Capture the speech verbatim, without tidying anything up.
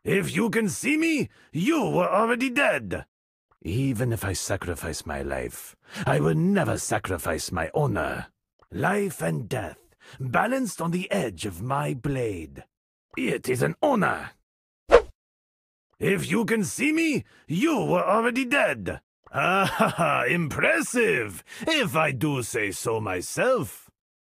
If you can see me, you were already dead. Even if I sacrifice my life, I will never sacrifice my honor. Life and death, balanced on the edge of my blade. It is an honor. If you can see me, you were already dead. Ah, impressive, if I do say so myself.